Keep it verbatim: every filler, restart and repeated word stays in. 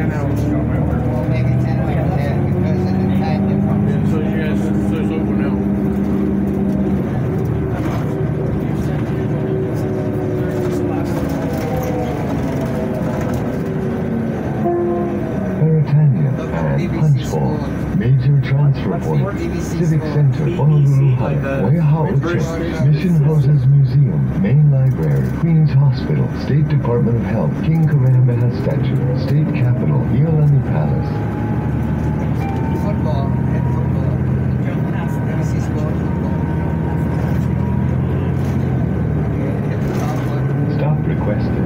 ten hours ago. Well, maybe ten hours ahead because of the time difference. Yeah, so you guys, so it's over now. And Huntsville. Major transfer point. Civic Center, Honolulu, Hawaii, Mission Houses Museum, Main Library, Queens Hospital, State Department of Health, King Kamehameha Statue, State Capitol, Iolani Palace. Football and football. A B C Sport football. Stop requested.